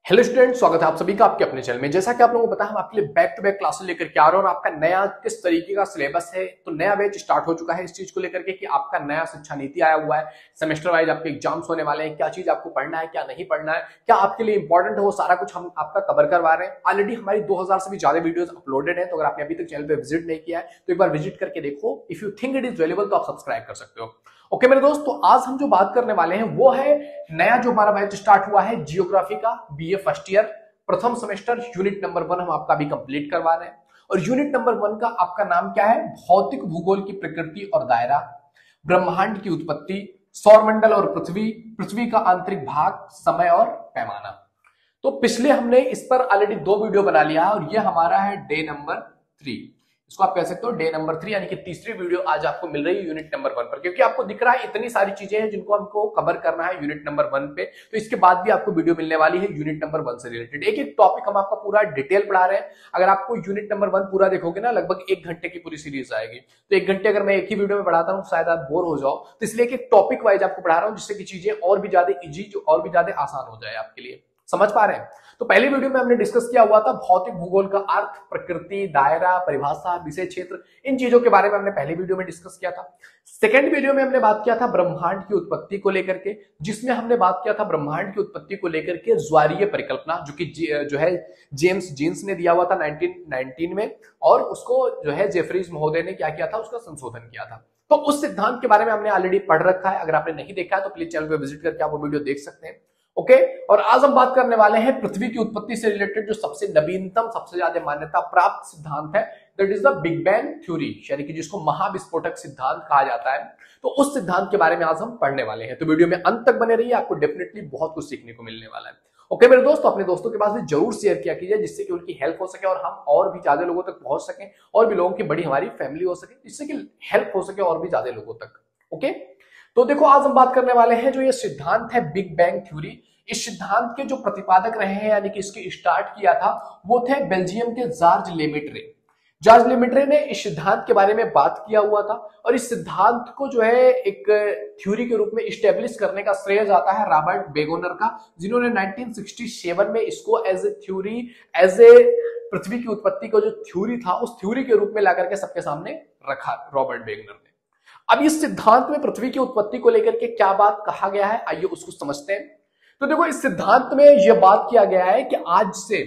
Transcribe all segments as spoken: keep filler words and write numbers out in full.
Hello student, स्वागत है आप सभी का आपके अपने चैनल में। जैसा कि आप लोगों को पता है, हम आपके लिए बैक टू बैक क्लासेस लेकर के आ रहे हैं और आपका नया किस तरीके का सिलेबस है, तो नया बैच स्टार्ट हो चुका है इस चीज को लेकर के कि आपका नया शिक्षा नीति आया हुआ है। सेमेस्टर वाइज आपके एग्जाम्स होने वाले हैं, क्या चीज आपको पढ़ना है, क्या नहीं पढ़ना है, क्या आपके लिए इंपॉर्टेंट है, वो सारा कुछ हम आपका कवर करवा रहे हैं। ऑलरेडी हमारी दो हजार से भी ज्यादा वीडियोस अपलोडेड है, तो अगर आपने अभी तक चैनल पे विजिट नहीं किया है तो एक बार विजिट करके देखो। If you think it is valuable तो आप सब्सक्राइब कर सकते हो। ओके मेरे दोस्त, तो आज हम जो बात करने वाले हैं वो है नया जो हमारा बैच स्टार्ट हुआ है जियोग्राफी का, बीए फर्स्ट ईयर प्रथम सेमेस्टर यूनिट नंबर वन हम आपका भी कंप्लीट करवा रहे हैं। और यूनिट नंबर वन का आपका नाम क्या है? भौतिक भूगोल की प्रकृति और दायरा, ब्रह्मांड की उत्पत्ति, सौरमंडल और पृथ्वी, पृथ्वी का आंतरिक भाग, समय और पैमाना। तो पिछले हमने इस पर ऑलरेडी दो वीडियो बना लिया है और ये हमारा है डे नंबर थ्री। इसको आप कह सकते हो डे नंबर थ्री, यानी कि तीसरी वीडियो आज आपको मिल रही है यूनिट नंबर वन पर, क्योंकि आपको दिख रहा है इतनी सारी चीजें हैं जिनको हमको कवर करना है यूनिट नंबर वन पे। तो इसके बाद भी आपको वीडियो मिलने वाली है यूनिट नंबर वन से रिलेटेड। एक एक टॉपिक हम आपका पूरा डिटेल पढ़ा रहे हैं। अगर आपको यूनिट नंबर वन पूरा देखोगे ना, लगभग एक घंटे की पूरी सीरीज आएगी। तो एक घंटे अगर मैं एक ही वीडियो में पढ़ाता हूँ शायद आप बोर हो जाओ, तो इसलिए एक टॉपिक वाइज आपको पढ़ा रहा हूँ जिससे कि चीजें और भी ज्यादा इजी, जो और भी ज्यादा आसान हो जाए आपके लिए। समझ पा रहे हैं? तो पहली वीडियो में हमने डिस्कस किया हुआ था भौतिक भूगोल का अर्थ, प्रकृति, दायरा, परिभाषा, विषय क्षेत्र, इन चीजों के बारे में हमने पहली वीडियो में डिस्कस किया था। सेकेंड वीडियो में हमने बात किया था ब्रह्मांड की उत्पत्ति को लेकर के, जिसमें हमने बात किया था ब्रह्मांड की उत्पत्ति को लेकर के ज्वारीय परिकल्पना, जो कि जो है जेम्स जीन्स ने दिया हुआ था नाइनटीन नाइनटीन में, और उसको जो है जेफरीज महोदय ने क्या किया था, उसका संशोधन किया था। तो उस सिद्धांत के बारे में हमने ऑलरेडी पढ़ रखा है। अगर आपने नहीं देखा है तो प्लीज चैनल पर विजिट करके आप वो वीडियो देख सकते हैं। Okay okay? और आज हम बात करने वाले हैं पृथ्वी की उत्पत्ति से रिलेटेड जो सबसे नवीनतम, सबसे ज्यादा मान्यता प्राप्त सिद्धांत है, that is the big bang theory, यानी कि जिसको महाविस्फोटक सिद्धांत कहा जाता है। तो उस सिद्धांत के बारे में आज हम पढ़ने वाले हैं। तो वीडियो में अंत तक बने रहिए, आपको डेफिनेटली बहुत कुछ सीखने को मिलने वाला है। ओके okay, मेरे दोस्तों, अपने दोस्तों के पास भी जरूर शेयर किया कीजिए, जिससे कि उनकी हेल्प हो सके और हम और भी ज्यादा लोगों तक पहुंच सकें, और भी लोगों की बड़ी हमारी फैमिली हो सके, जिससे कि हेल्प हो सके और भी ज्यादा लोगों तक। Okay okay? तो देखो, आज हम बात करने वाले हैं जो ये सिद्धांत है बिग बैंग थ्योरी। इस सिद्धांत के जो प्रतिपादक रहे हैं, यानी कि इसके स्टार्ट किया था, वो थे बेल्जियम के जॉर्ज लेमेट्रे। जॉर्ज लेमेट्रे ने इस सिद्धांत के बारे में बात किया हुआ था, और इस सिद्धांत को जो है एक थ्योरी के रूप में स्टेब्लिश करने का श्रेय जाता है रॉबर्ट बेगोनर का, जिन्होंने नाइनटीन सिक्सटी सेवन में इसको as a theory, as a पृथ्वी की उत्पत्ति का जो थ्योरी था, उस थ्योरी के रूप में ला करके सबके सामने रखा रॉबर्ट बेगोनर ने। अब इस सिद्धांत में पृथ्वी की उत्पत्ति को लेकर के क्या बात कहा गया है, आइए उसको समझते हैं। तो देखो, इस सिद्धांत में यह बात किया गया है कि आज से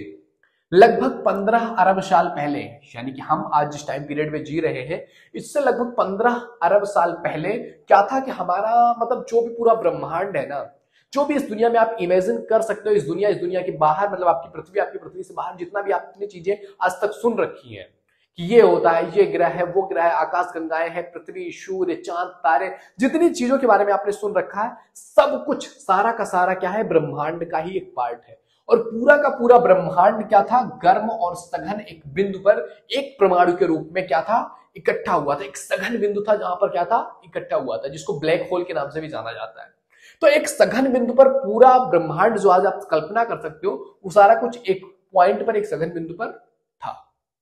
लगभग पंद्रह अरब साल पहले, यानी कि हम आज जिस टाइम पीरियड में जी रहे हैं, इससे लगभग पंद्रह अरब साल पहले क्या था कि हमारा मतलब जो भी पूरा ब्रह्मांड है ना, जो भी इस दुनिया में आप इमेजिन कर सकते हो, इस दुनिया इस दुनिया के बाहर, मतलब आपकी पृथ्वी, आपकी पृथ्वी से बाहर जितना भी आपने चीजें आज तक सुन रखी हैं कि ये होता है, ये ग्रह है, वो ग्रह है, आकाश गंगाएं हैं, पृथ्वी, सूर्य, चांद, तारे, जितनी चीजों के बारे में आपने सुन रखा है, सब कुछ, सारा का सारा क्या है, ब्रह्मांड का ही एक पार्ट है। और पूरा का पूरा ब्रह्मांड क्या था, गर्म और सघन एक बिंदु पर एक परमाणु के रूप में क्या था, इकट्ठा हुआ था। एक सघन बिंदु था जहां पर क्या था, इकट्ठा हुआ था, जिसको ब्लैक होल के नाम से भी जाना जाता है। तो एक सघन बिंदु पर पूरा ब्रह्मांड जो आज आप कल्पना कर सकते हो, वो सारा कुछ एक पॉइंट पर, एक सघन बिंदु पर था,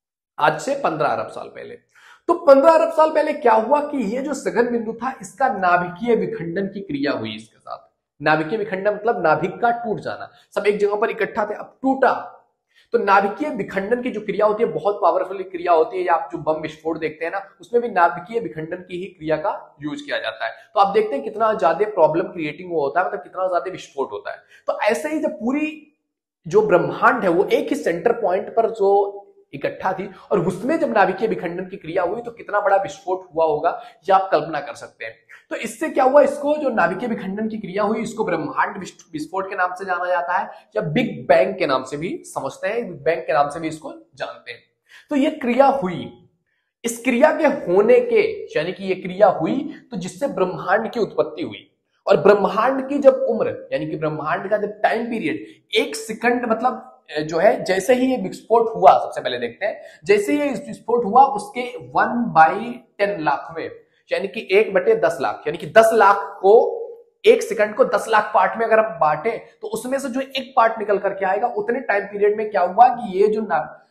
आज से पंद्रह अरब साल पहले। तो पंद्रह अरब साल पहले क्या हुआ कि ये जो सघन बिंदु था, इसका नाभिकीय विखंडन की क्रिया हुई इसके साथ। नाभिकीय विखंडन मतलब नाभिक का टूट जाना, सब एक जगह पर इकट्ठा थे, अब टूटा। तो नाभिकीय विखंडन की जो क्रिया होती है, बहुत पावरफुल क्रिया होती है। या आप जो बम विस्फोट देखते हैं ना, उसमें भी नाभिकीय विखंडन की ही क्रिया का यूज किया जाता है। तो आप देखते हैं कितना ज्यादा प्रॉब्लम क्रिएटिंग वो होता है, मतलब कितना ज्यादा विस्फोट होता है। तो ऐसे ही जब पूरी जो ब्रह्मांड है वो एक ही सेंटर पॉइंट पर जो इकट्ठा थी, और उसमें जब नाभिकीय विखंडन की क्रिया हुई तो कितना बड़ा विस्फोट हुआ होगा, ये आप कल्पना कर सकते हैं। तो इससे क्या हुआ, इसको जो नाभिकीय विखंडन की क्रिया हुई, इसको ब्रह्मांड विस्फोट के नाम से जाना जाता है, या बिग बैंग के नाम से भी समझते हैं, बिग बैंग के नाम से भी इसको जानते हैं। तो ये क्रिया हुई, इस क्रिया के होने के, यानी कि ये क्रिया हुई तो जिससे ब्रह्मांड की उत्पत्ति हुई। और ब्रह्मांड की जब उम्र, यानी कि ब्रह्मांड का जब टाइम पीरियड, एक सेकंड मतलब जो है, जैसे ही ये विस्फोट हुआ, सबसे पहले देखते हैं, जैसे ही ये विस्फोट हुआ उसके वन बाई टेन लाखवें, यानी कि एक बटे दस लाख, यानी कि दस लाख को, एक सेकंड को दस लाख पार्ट में अगर हम बांटे तो उसमें से जो एक पार्ट निकल करके आएगा, उतने टाइम पीरियड में क्या हुआ कि ये जो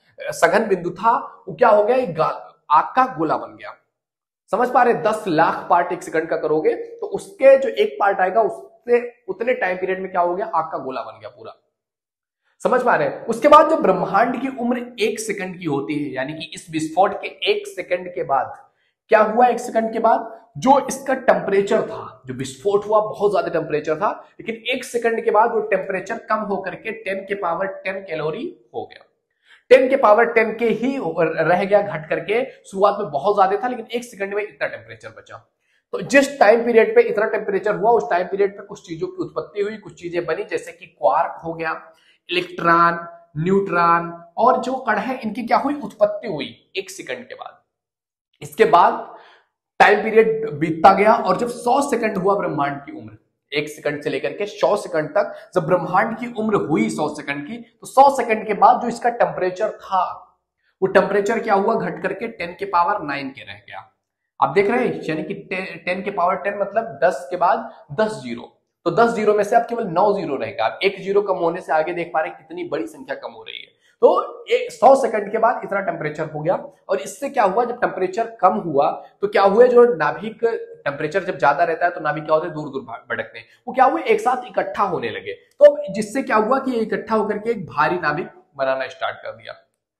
सघन बिंदु था वो क्या हो गया, एक आग का गोला बन गया। समझ पा रहे? दस लाख पार्ट एक सेकंड का करोगे तो उसके जो एक पार्ट आएगा, उससे उतने टाइम पीरियड में क्या हो गया, आग का गोला बन गया पूरा। समझ पा रहे हैं? उसके बाद जब ब्रह्मांड की उम्र एक सेकंड की होती है, यानी कि इस विस्फोट के एक सेकंड के बाद क्या हुआ, एक सेकंड के बाद जो इसका टेम्परेचर था, जो विस्फोट हुआ बहुत ज्यादा टेम्परेचर था, लेकिन एक सेकंड के बाद वो टेम्परेचर कम होकर के टेन के पावर टेन कैलोरी हो गया। टेन के पावर टेन के ही रह गया, घट करके शुरुआत में बहुत ज्यादा था, लेकिन एक सेकंड में इतना टेम्परेचर बचा। तो जिस टाइम पीरियड पे इतना टेम्परेचर हुआ, उस टाइम पीरियड पे कुछ चीजों की उत्पत्ति हुई, कुछ चीजें बनी, जैसे कि क्वार्क हो गया, इलेक्ट्रॉन, न्यूट्रॉन, और जो कण है इनकी क्या हुई, उत्पत्ति हुई एक सेकंड के बाद। इसके बाद टाइम पीरियड बीतता गया, और जब सौ सेकंड हुआ ब्रह्मांड की उम्र, एक सेकंड से लेकर के सौ सेकंड तक जब ब्रह्मांड की उम्र हुई सौ सेकंड की, तो सौ सेकंड के बाद जो इसका टेम्परेचर था, वो टेम्परेचर क्या हुआ, घट करके टेन के पावर नाइन के रह गया। आप देख रहे हैं, यानी कि टेन के पावर टेन मतलब दस के बाद दस जीरो, तो दस जीरो में से अब केवल नौ जीरो रहेगा। अब एक जीरो कम होने से आगे देख पा रहे हैं कितनी बड़ी संख्या कम हो रही है। तो एक सौ सेकंड के बाद इतना टेम्परेचर हो गया, और इससे क्या हुआ, जब टेम्परेचर कम हुआ तो क्या हुआ, जो नाभिक टेम्परेचर जब ज्यादा रहता है तो नाभिक क्या होते हैं, दूर दूर भटकते हैं, वो क्या हुए, एक साथ इकट्ठा होने लगे। तो जिससे क्या हुआ कि ये इकट्ठा होकर के एक भारी नाभिक बनाना स्टार्ट कर दिया।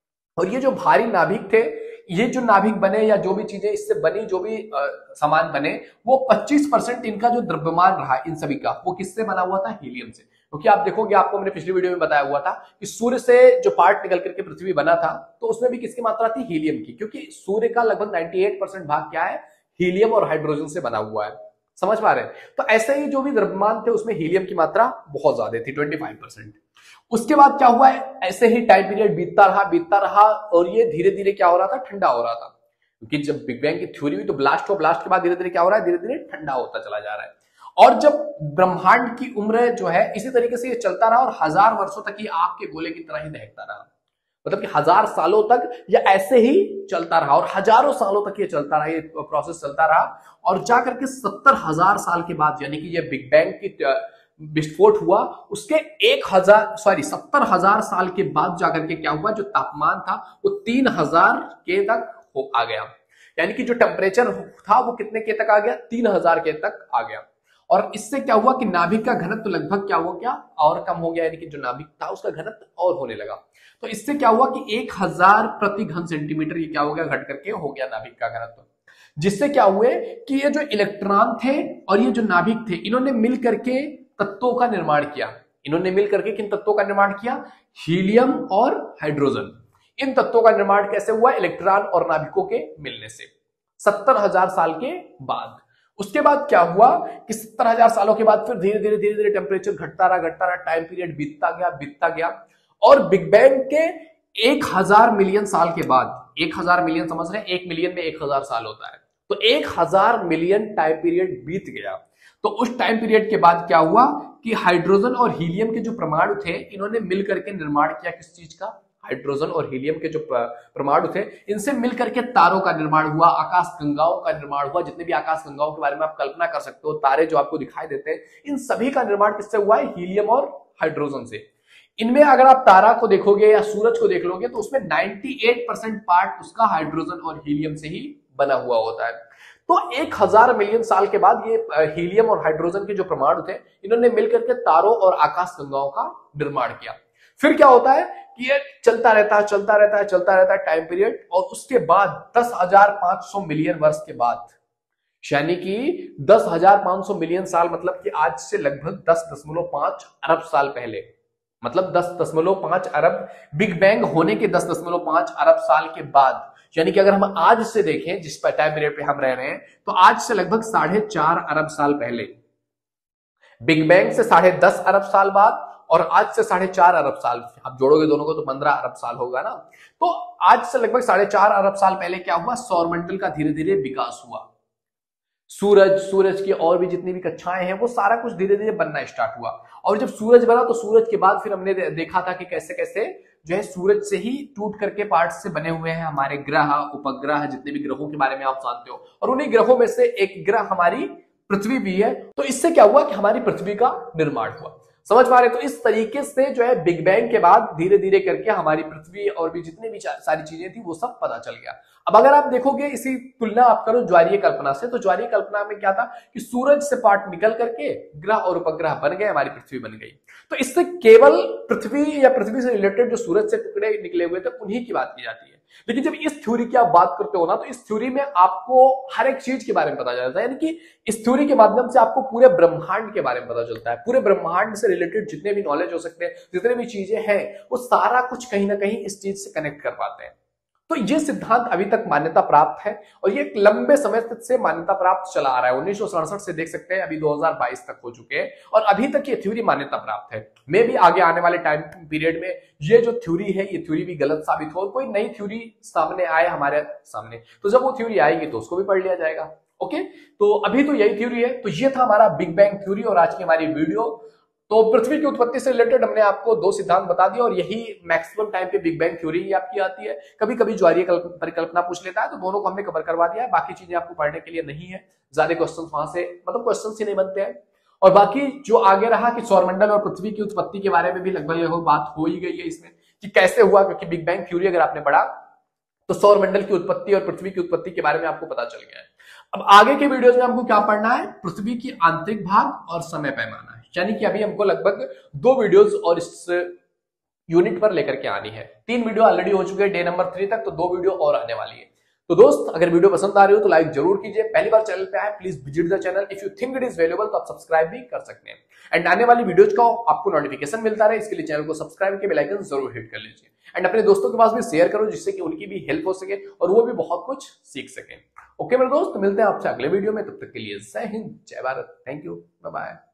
और ये जो भारी नाभिक थे, ये जो नाभिक बने या जो भी चीजें इससे बनी, जो भी आ, सामान बने, वो पच्चीस परसेंट इनका जो द्रव्यमान रहा इन सभी का, वो किससे बना हुआ था, हीलियम से। क्योंकि आप देखोगे, आपको मैंने पिछली वीडियो में बताया हुआ था कि सूर्य से जो पार्ट निकल करके पृथ्वी बना था, तो उसमें भी किसकी मात्रा थी, हीलियम की, क्योंकि सूर्य का लगभग अट्ठानवे परसेंट भाग क्या है, हीलियम और हाइड्रोजन से बना हुआ है। समझ पा रहे हैं? तो ऐसे ही जो भी द्रव्यमान थे उसमें हीलियम की मात्रा बहुत ज्यादा थी, पच्चीस परसेंट। उसके बाद क्या हुआ है, ऐसे ही टाइम पीरियड बीतता रहा बीतता रहा और ये धीरे धीरे क्या हो रहा था, ठंडा हो रहा था। क्योंकि जब बिग बैंग की थ्योरी हुई तो ब्लास्ट हुआ, ब्लास्ट के बाद धीरे धीरे क्या हो रहा है, धीरे धीरे ठंडा होता चला जा रहा है। और जब ब्रह्मांड की उम्र जो है इसी तरीके से ये चलता रहा, और हजार वर्षों तक ये आग के गोले की तरह ही दहकता रहा, मतलब कि हजार सालों तक ये ऐसे ही चलता रहा, और हजारों सालों तक ये चलता रहा, ये प्रोसेस चलता रहा। और जाकर के सत्तर हजार साल के बाद, यानी कि ये बिग बैंग की विस्फोट हुआ, उसके एक हजार सॉरी सत्तर हजार साल के बाद जाकर के क्या हुआ, जो तापमान था वो तीन हजार के तक हो आ गया। यानी कि जो टेम्परेचर था वो कितने के तक आ गया, तीन हजार के तक आ गया। और इससे क्या हुआ कि नाभिक का घनत्व तो लगभग क्या हो गया, और कम हो गया, यानी कि जो नाभिक था उसका घनत्व और होने लगा। तो इससे क्या हुआ कि एक हजार प्रति घन सेंटीमीटर ये क्या हो गया, घट करके हो गया नाभिक का घनत्व। जिससे क्या हुए कि ये जो इलेक्ट्रॉन थे और ये जो नाभिक थे, इन्होंने मिल करके तत्वों का निर्माण किया। इन्होंने मिल करके किन तत्वों का निर्माण किया, हीलियम और हाइड्रोजन। इन तत्वों का निर्माण कैसे हुआ, इलेक्ट्रॉन और नाभिकों के मिलने से, सत्तर हजार साल के बाद। उसके बाद क्या हुआ कि सत्तर हजार सालों के बाद फिर धीरे धीरे धीरे धीरे टेम्परेचर घटता रहा घटता रहा, टाइम पीरियड बीतता गया बीतता गया, और बिग बैंग के एक हजार मिलियन साल के बाद, एक हजार मिलियन समझ रहे हैं, एक मिलियन में एक हजार साल होता है, तो एक हजार मिलियन टाइम पीरियड बीत गया। तो उस टाइम पीरियड के बाद क्या हुआ कि हाइड्रोजन और हीलियम के जो परमाणु थे, इन्होंने मिलकर के निर्माण किया किस चीज का, हाइड्रोजन और हीलियम के जो परमाणु थे, इनसे मिलकर के तारों का निर्माण हुआ, आकाश गंगाओं का निर्माण हुआ। जितने भी आकाश गंगाओं के बारे में आप कल्पना कर सकते हो, तारे जो आपको दिखाई देते हैं, इन सभी का निर्माण किससे हुआ है, हीलियम और हाइड्रोजन से। इनमें अगर आप तारा को देखोगे या सूरज को देख लोगे तो उसमें अट्ठानवे परसेंट पार्ट उसका हाइड्रोजन और हीलियम से ही बना हुआ होता है। तो एक हजार मिलियन साल के बाद ये हीलियम और हाइड्रोजन के जो परमाणु थे, इन्होंने मिलकर के तारों और आकाश गंगाओं का निर्माण किया। फिर क्या होता है कि ये चलता रहता है चलता रहता है चलता रहता है टाइम पीरियड, और उसके बाद दस हजार पांच सौ मिलियन वर्ष के बाद, यानी कि दस हजार पांच सौ मिलियन साल, मतलब कि आज से लगभग दस दशमलव पांच अरब साल पहले, मतलब दस दशमलव पांच अरब, बिग बैंग होने के दस दशमलव पांच अरब साल के बाद, यानी कि अगर हम आज से देखें जिस टाइम पीरियड पे हम रह रहे हैं, तो आज से लगभग साढ़े चार अरब साल पहले, बिग बैंग से साढ़े दस अरब साल बाद, और आज से साढ़े चार अरब साल, आप जोड़ोगे दोनों को तो पंद्रह अरब साल होगा ना। तो आज से लगभग साढ़े चार अरब साल पहले क्या हुआ, सौरमंडल का धीरे धीरे विकास हुआ। सूरज, सूरज की और भी जितनी भी कक्षाएं हैं, वो सारा कुछ धीरे धीरे बनना स्टार्ट हुआ। और जब सूरज बना तो सूरज के बाद फिर हमने देखा था कि कैसे कैसे जो है सूरज से ही टूट करके पार्ट से बने हुए हैं हमारे ग्रह, उपग्रह, जितने भी ग्रहों के बारे में आप जानते हो, और उन्हीं ग्रहों में से एक ग्रह हमारी पृथ्वी भी है। तो इससे क्या हुआ कि हमारी पृथ्वी का निर्माण हुआ। समझ पा रहे? तो इस तरीके से जो है बिग बैंग के बाद धीरे धीरे करके हमारी पृथ्वी और भी जितनी भी सारी चीजें थी वो सब पता चल गया। अब अगर आप देखोगे इसी तुलना आप करो ज्वारीय कल्पना से, तो ज्वारीय कल्पना में क्या था कि सूरज से पार्ट निकल करके ग्रह और उपग्रह बन गए, हमारी पृथ्वी बन गई। तो इससे केवल पृथ्वी या पृथ्वी से रिलेटेड जो सूरज से टुकड़े निकले हुए थे उन्हीं की बात की जाती है। लेकिन जब इस थ्योरी की आप बात करते हो ना, तो इस थ्योरी में आपको हर एक चीज के बारे में पता चलता है, यानी कि इस थ्योरी के माध्यम से आपको पूरे ब्रह्मांड के बारे में पता चलता है। पूरे ब्रह्मांड से रिलेटेड जितने भी नॉलेज हो सकते हैं, जितने भी चीजें हैं, वो सारा कुछ कहीं ना कहीं इस चीज से कनेक्ट कर पाते हैं। तो ये सिद्धांत अभी तक मान्यता प्राप्त है और ये एक लंबे समय से मान्यता प्राप्त चला आ रहा है। उन्नीस सौ सड़सठ से देख सकते हैं अभी दो हज़ार बाईस तक हो चुके हैं और अभी तक ये थ्योरी मान्यता प्राप्त है। मे भी आगे आने वाले टाइम पीरियड में ये जो थ्योरी है ये थ्योरी भी गलत साबित हो और कोई नई थ्योरी सामने आए हमारे सामने, तो जब वो थ्योरी आएगी तो उसको भी पढ़ लिया जाएगा। ओके, तो अभी तो यही थ्योरी है। तो ये था हमारा बिग बैंग थ्योरी और आज की हमारी वीडियो। तो पृथ्वी की उत्पत्ति से रिलेटेड हमने आपको दो सिद्धांत बता दिए और यही मैक्सिमम टाइम पे बिग बैंग थ्योरी ही आपकी आती है। कभी कभी ज्वारीय परिकल्पना पूछ लेता है, तो दोनों को हमने कवर करवा दिया है। बाकी चीजें आपको पढ़ने के लिए नहीं है, ज्यादा क्वेश्चन वहां से मतलब क्वेश्चन ही नहीं बनते हैं। और बाकी जो आगे रहा कि सौरमंडल और पृथ्वी की उत्पत्ति के बारे में भी लगभग लगभग बात हो ही गई है इसमें कि कैसे हुआ, क्योंकि बिग बैंग थ्योरी अगर आपने पढ़ा तो सौरमंडल की उत्पत्ति और पृथ्वी की उत्पत्ति के बारे में आपको पता चल गया है। अब आगे के वीडियोस में हमको क्या पढ़ना है, पृथ्वी की आंतरिक भाग और समय पैमाना, यानी कि अभी हमको लगभग दो वीडियोस और इस यूनिट पर लेकर के आनी है। तीन वीडियो ऑलरेडी हो चुके हैं डे नंबर थ्री तक, तो दो वीडियो और आने वाली है। तो दोस्त अगर वीडियो पसंद आ रही हो तो लाइक जरूर कीजिए। पहली बार चैनल पे आए please visit the channel. If you think it is valuable तो आप सब्सक्राइब भी कर सकते हैं एंड आने वाली वीडियोज का आपको नोटिफिकेशन मिलता रहे, इसके लिए चैनल को सब्सक्राइब के बेल आइकन जरूर हिट कर लीजिए एंड अपने दोस्तों के पास भी शेयर करो जिससे कि उनकी भी हेल्प हो सके और वो भी बहुत कुछ सीख सके। ओके मेरे दोस्त, मिलते हैं आपसे अगले वीडियो में, तब तक के लिए जय हिंद, जय Bharat, thank you, bye bye.